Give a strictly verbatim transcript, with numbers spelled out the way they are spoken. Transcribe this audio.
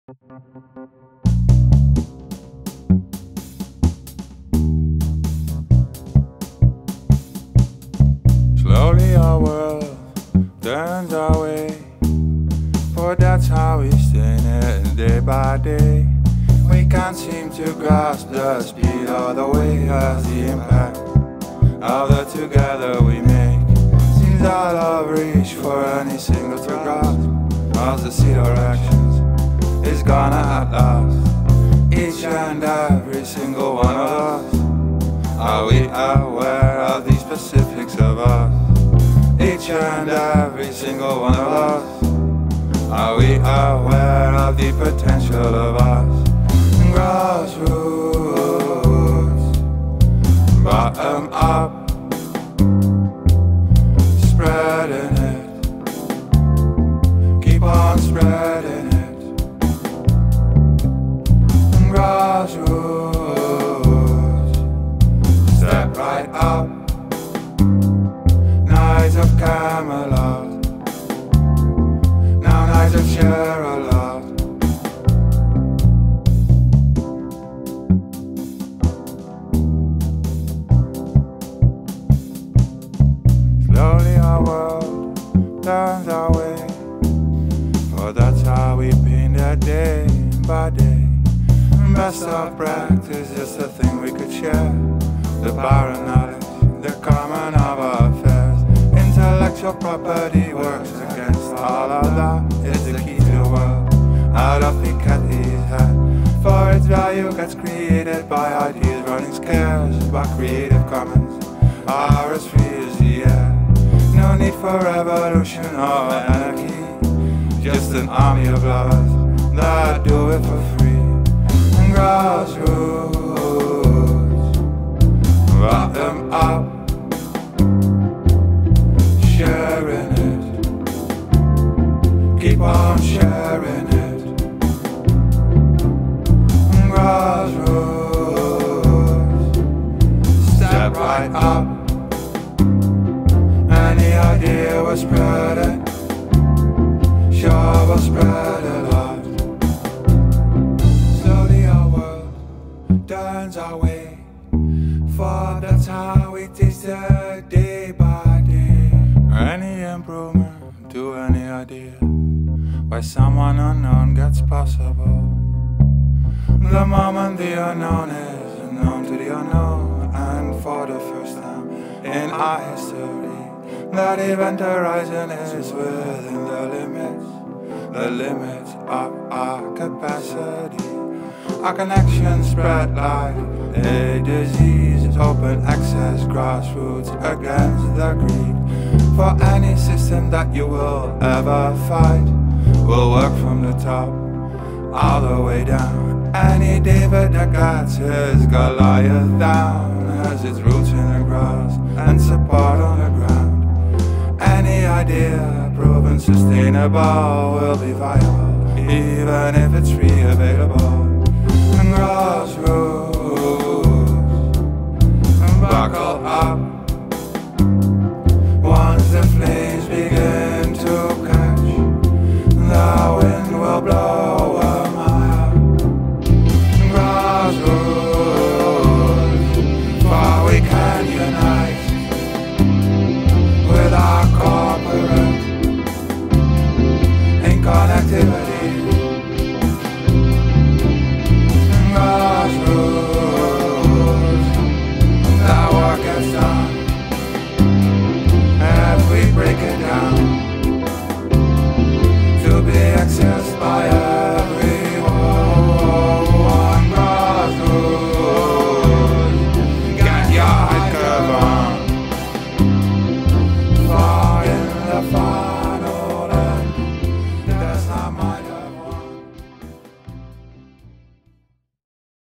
Slowly our world turns our way, for that's how we stay in it day by day. We can't seem to grasp the speed or the way as the impact of the together we make seems out of reach for any single to grasp. As the sea directions is gonna at last, each and every single one of us. Are we aware of the specifics of us? Each and every single one of us. Are we aware of the potential of us? Grassroots, bottom up, spreading it, keep on spreading it. Grassroots, step right up, Knights of Camelot, now Knights of Sherlock. Slowly our world turns our way, for that's how we paint it day by day. Best of practice, just a thing we could share. The barren knowledge, the common of our affairs. Intellectual property works against all of that. It's the key to the world, out of Piketty's head. For its value gets created by ideas running scarce, by Creative Commons, are as free as the air. No need for revolution or anarchy, just an army of lovers that do it for free. And grassroots, rock them up, sharing it, keep on sharing it. And grassroots, step right up. Any idea we're spreading, sure we'll spread it out. Slowly our world turns our way, for that's how we taste it day by day. Any improvement to any idea by someone unknown gets possible. The moment the unknown is known to the unknown, and for the first time in our history, that event horizon is within the limits, the limits of our capacity. Our connections spread like a disease, open access, grassroots against the greed. For any system that you will ever fight will work from the top all the way down. Any David that gets his Goliath down has its roots in the grass and support on the ground. Any idea proven sustainable will be viable, even if it's real.